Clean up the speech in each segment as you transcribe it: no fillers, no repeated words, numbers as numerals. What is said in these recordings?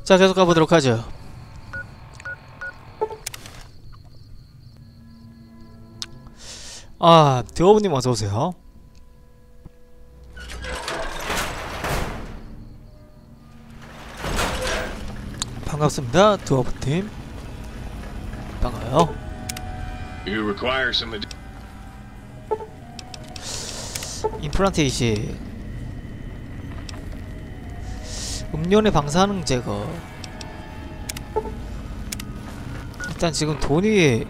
자, 계속 가보도록 하죠. 아, 드워브님 어서오세요. 반갑습니다, 드워브팀. 반가워요. 임플란테이시, 음료내 방사능 제거. 일단 지금 돈이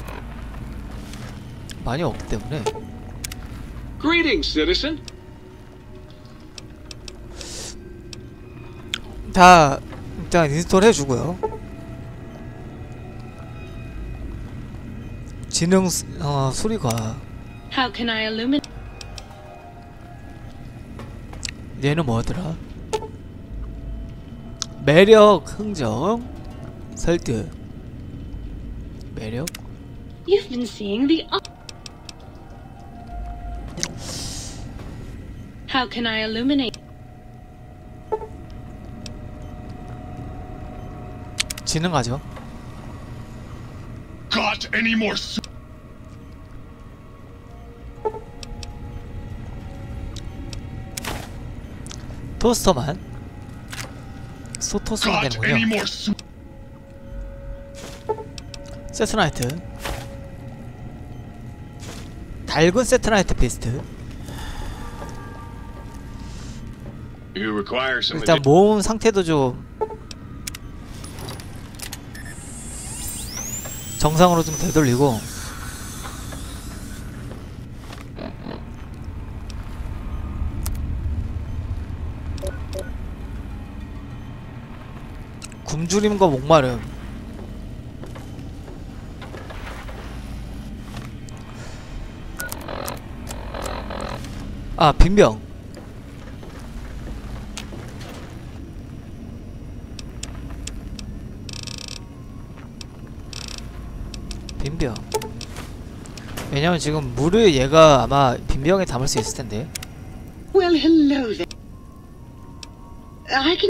많이 없기 때문에. Greetings, citizen. 다 일단 인스톨 해주고요. 지능 수리과. How can I illuminate? 얘는 뭐더라? 매력 흥정 설득. 매력? You've been seeing the. How can I illuminate? 지능하죠. Got any more? 토스터만. 소토스만 되는군요. 세트나이트. 달군 세트나이트 비스트. 일단 몸 상태도 좀 정상으로 좀 되돌리고. 굶주림과 목마름. 아, 빈병. 빈병. 왜냐면 지금 물을 얘가 아마 빈병에 담을 수 있을 텐데. Well, hello there. I can.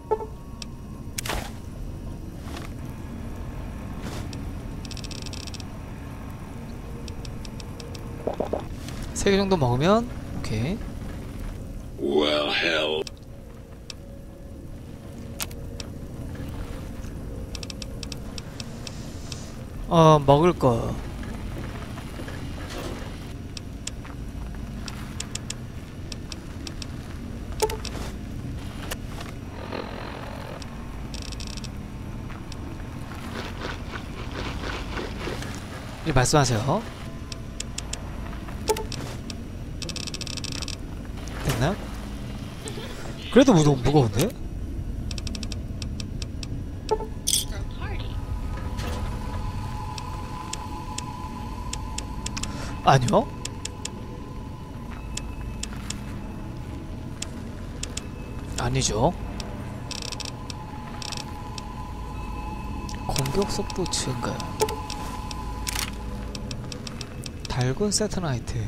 세 개 정도 먹으면 오케이. Well, hell. 먹을 거. 예, 말씀하세요. 됐나? 그래도 무거운데? 아니요? 아니죠. 공격 속도 증가. 달군 세트나이트.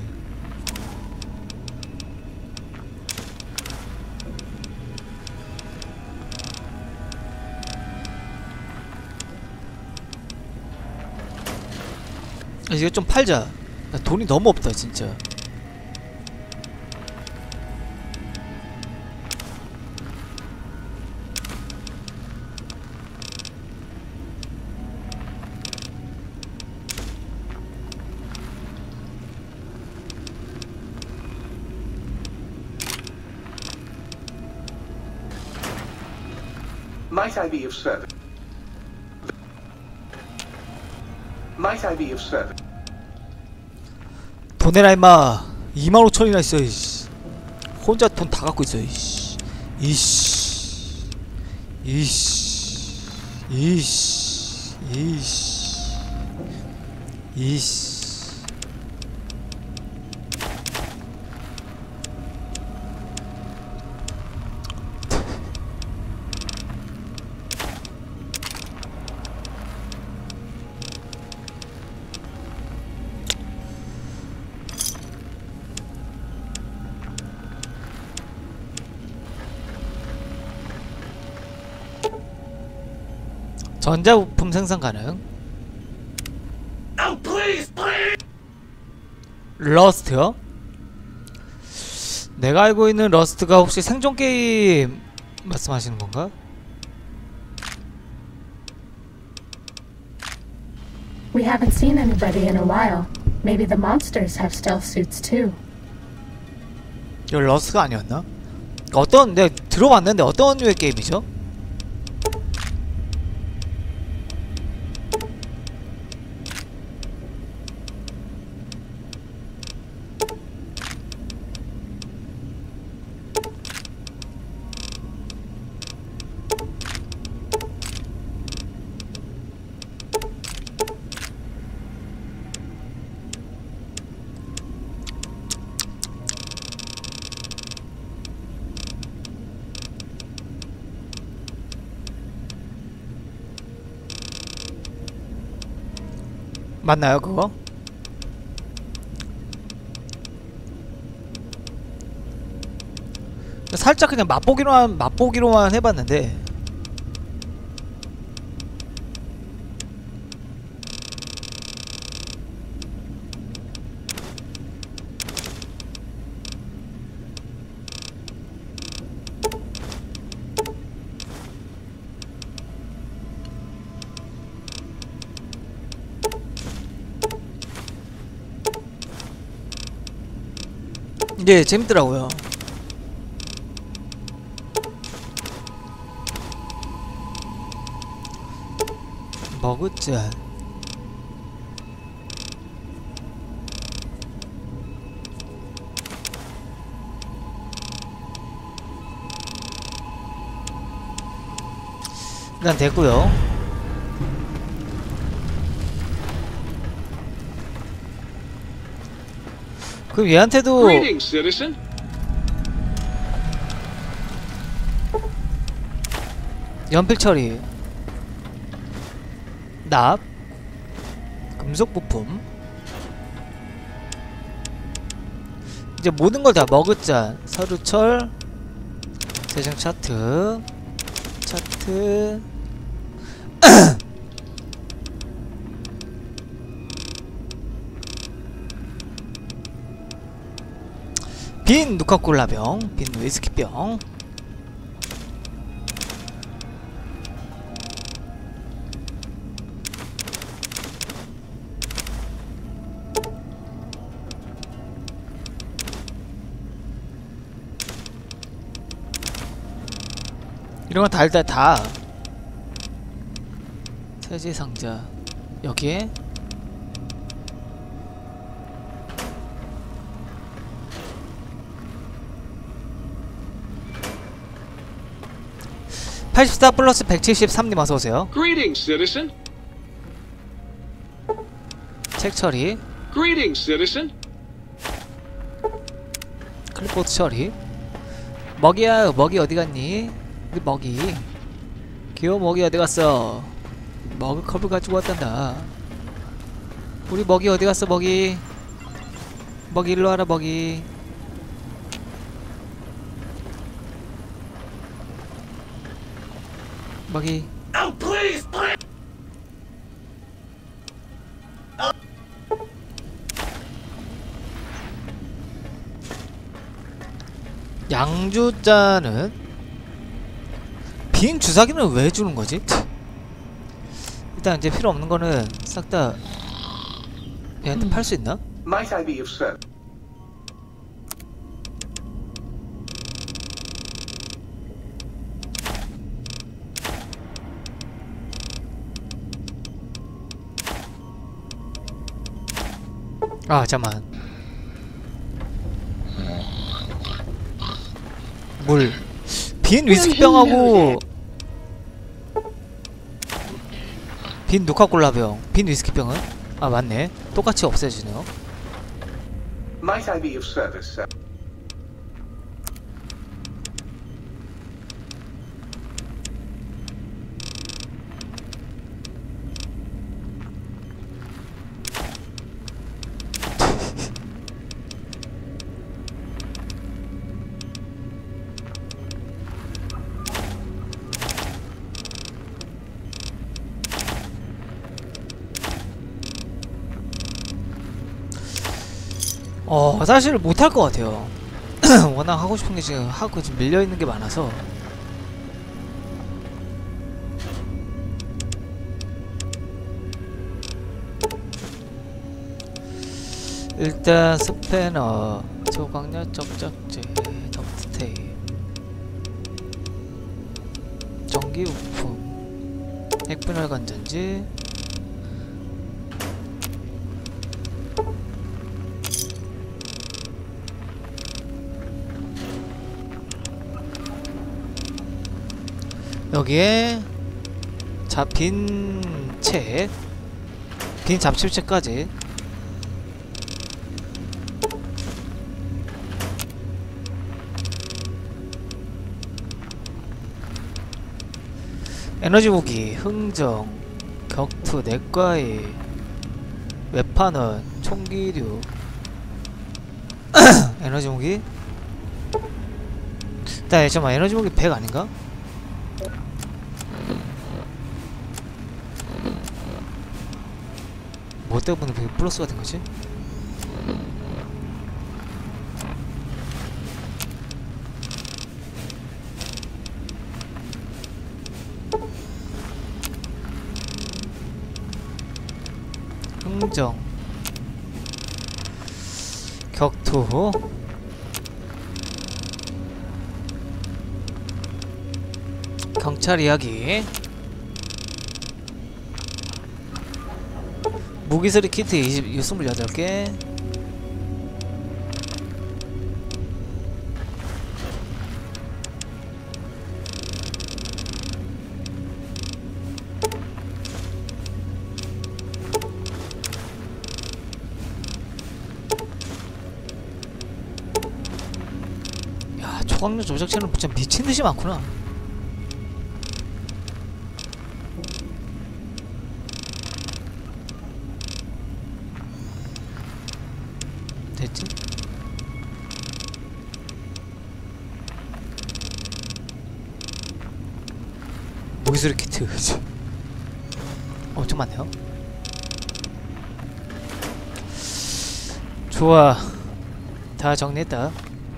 이거 좀 팔자. 나 돈이 너무 없다 진짜. Might I be of service? Might I be of service? 돈 내라 임마. 25,000이나 있어 이씨. 혼자 돈 다 갖고 있어 이씨. 이씨. 이씨. 이씨. 이씨. 이씨. 전자부품 생산 가능. 러스트요? 내가 알고 있는 러스트가 혹시 생존 게임 말씀하시는 건가? We haven't seen anybody in a while. Maybe the monsters have stealth suits too. 이거 러스트가 아니었나? 어떤 내가 들어봤는데 어떤 류의 게임이죠? 맞나요 그거? 살짝 그냥 맛보기로만 해봤는데 예, 재밌더라고요. 머그잔. 일단 됐고요. 그럼 얘한테도 Greetings, citizen. 연필 처리, 납, 금속 부품, 이제 모든 걸 다 머그잔, 서류철, 재정 차트, 빈 누카콜라병, 빈 위스키병, 이런 거 달달 다 세제 상자 여기에 (84 플러스 173님) 어서오세요. Greetings, citizen. 책 처리, Greetings, citizen. 클립보드 처리. 먹이야, 먹이 어디 갔니? 우리 먹이. 귀여운 먹이 어디 갔어? 머그컵을 가지고 왔단다. 우리 먹이 어디 갔어, 먹이? 먹이 일로 와라, 먹이. 먹이. 양주자는 빈 주사기는 왜 주는 거지? 일단 이제 필요 없는 거는 싹 다 얘한테 팔 수 있나? Might I be of service? 아 잠만. 물. 빈 위스키병하고 빈 누카콜라병, 빈 위스키병은? 아 맞네. 똑같이 없애지네요. Might I be of service, sir? 사실 못할 것 같아요. 워낙 하고 싶은 게 지금 밀려 있는 게 많아서. 일단 스패너, 초강력 접착제, 덕스테이, 전기 부품, 핵분열 건전지, 여기에 빈 책, 빈 잡지책까지. 에너지 무기, 흥정, 격투, 내과의, 외판원, 총기류. 에너지 무기? 잠깐만, 에너지 무기 100 아닌가? 뭐 때문에 100 플러스가 된 거지? 흥정, 격투, 경찰 이야기, 무기수리 키트 28개, 야, 초강력 조작체는 진짜 미친듯이 많구나. 됐지? 무기수리 키트 엄청 많네요. 좋아, 다 정리했다.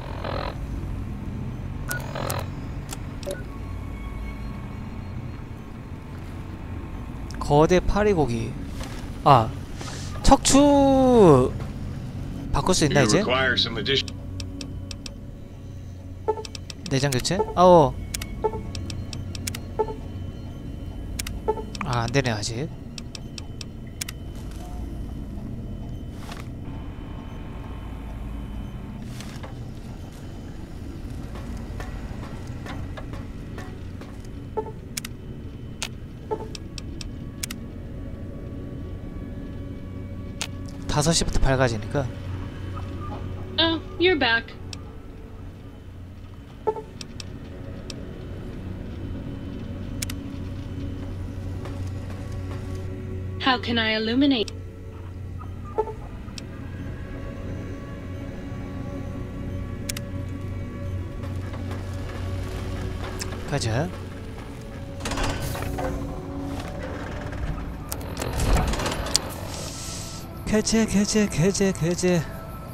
거대 파리고기. 척추 바꿀 수 있나 You 이제? require some addition. 내장 교체? 안되네 아직. 다섯 시부터 밝아지니까. Oh, you're back. How can I illuminate? 가자. 개제.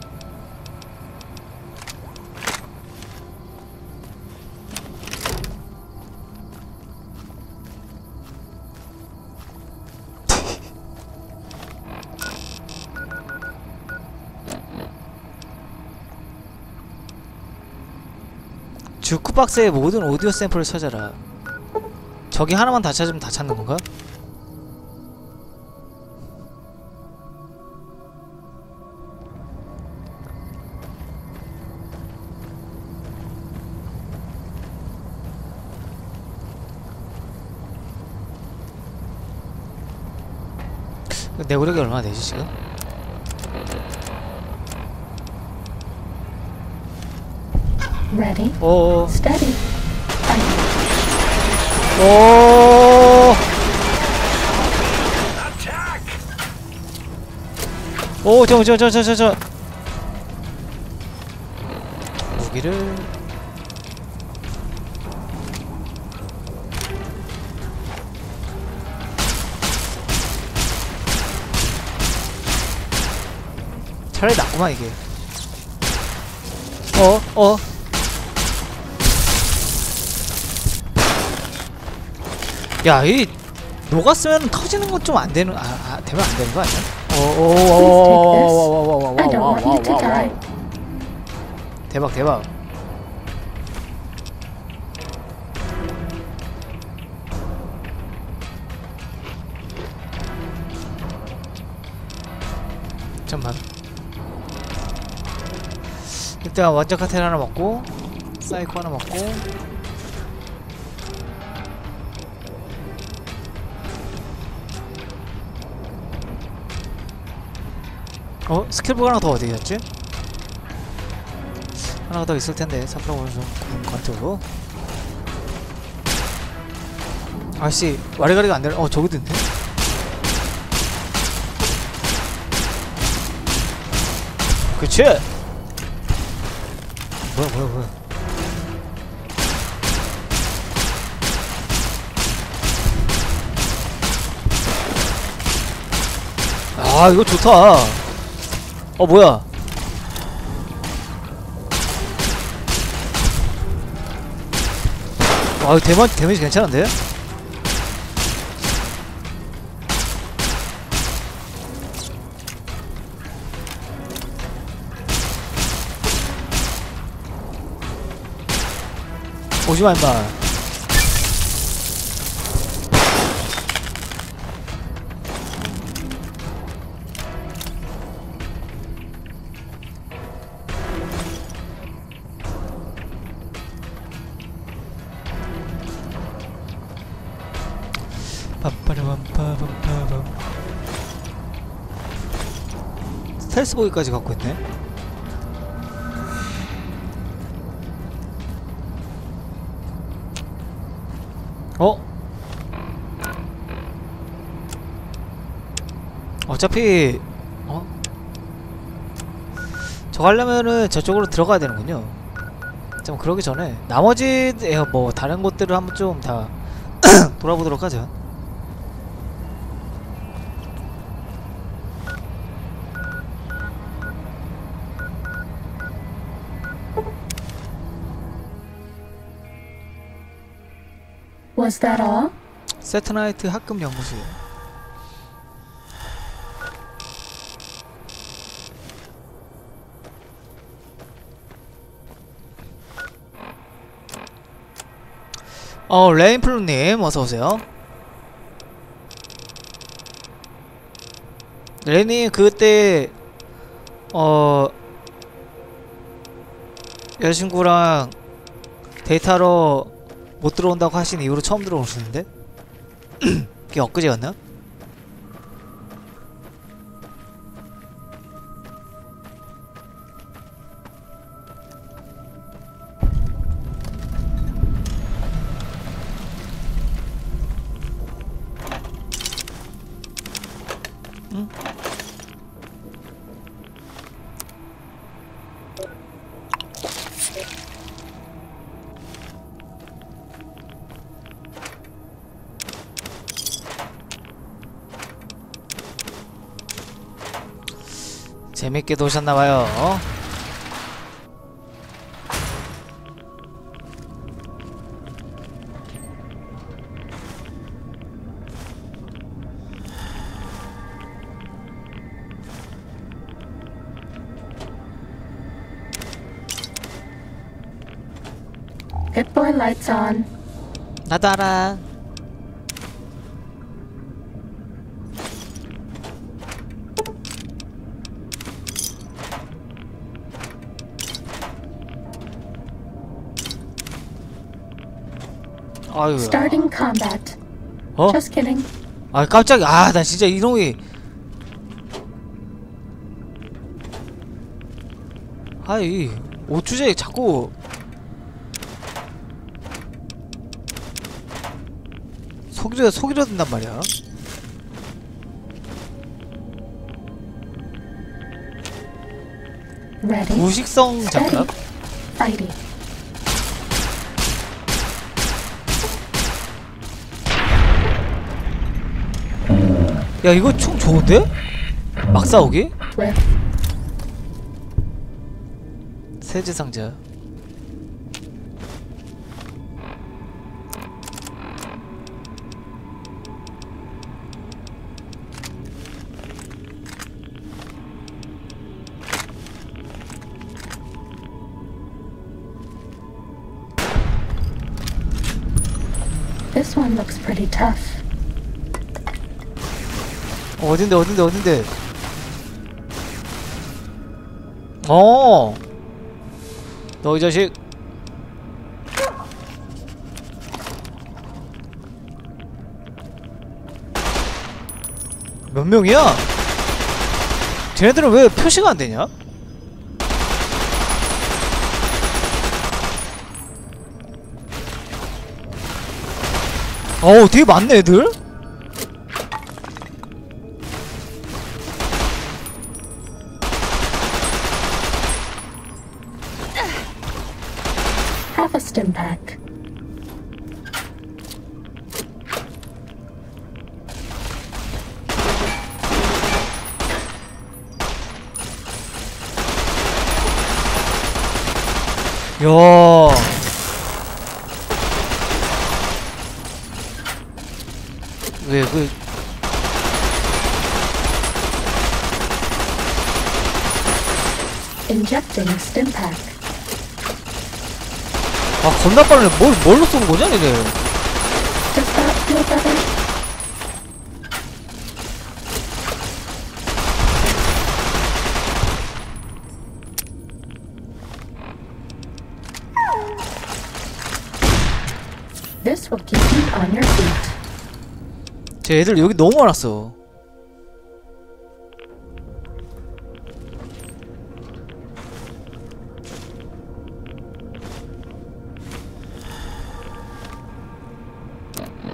주크박스의 모든 오디오 샘플을 찾아라. 저기 하나만 다 찾으면 다 찾는 건가? 내구력이 얼마나 되지 지금? Ready, 오. steady, fight. 오, 저 무기를 차라리 낫구만 이게. 야, 이 녹았으면 터지는 건 좀 안 되는 되면 안 되는 거 아니야? I don't want you to die. 대박 대박. 잠깐만. 일단 원자 카테인 하나 먹고 사이코 하나 먹고 스킬북 하나 더 어디 갔지? 하나가 더 있을 텐데 살펴보면 좀 관쪽으로. 아씨 와리가리가 안 되네. 저기도 있네. 그치? 뭐야. 아 이거 좋다. 뭐야. 데미지 괜찮은데? 오지마 임마. 스텔스 보기까지 갖고 있네. 어차피 저거 하려면은 저쪽으로 들어가야 되는군요. 좀 그러기 전에 나머지 뭐 다른 곳들을 한번 좀 다 돌아보도록 하죠. Was that all? 세트나이트 학급 연구실. 레인플루님 어서오세요. 레인님 그때 여자친구랑 데이트하러 못 들어온다고 하신 이후로 처음 들어오시는데? 그게 엊그제였나? 응? 재밌게 노셨나봐요. Pip-Boy lights on. 나도 알아. 아유. Starting combat. Just kidding. 아 깜짝이야. 나 진짜 이놈이. 아이 5주제 자꾸 속이려 든단 말이야. Ready. 무식성 장갑. Fighting. 야 이거 총 좋은데? 막 싸우기? Whip. 세제 상자. This one looks pretty tough. 어딘데 어딘데 어딘데? 어. 너 이 자식. 몇 명이야? 쟤네들은 왜 표시가 안 되냐? 어우, 되게 많네, 애들? Have a stim pack. 야. 왜, Injecting stim pack. 아, 겁나 빠르네. 뭘로 쏘는 거냐, 얘네? Does that feel better? This will keep you on your feet. 쟤 애들 여기 너무 많았어.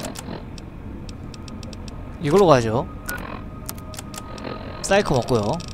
이걸로 가죠. 사이코 먹고요.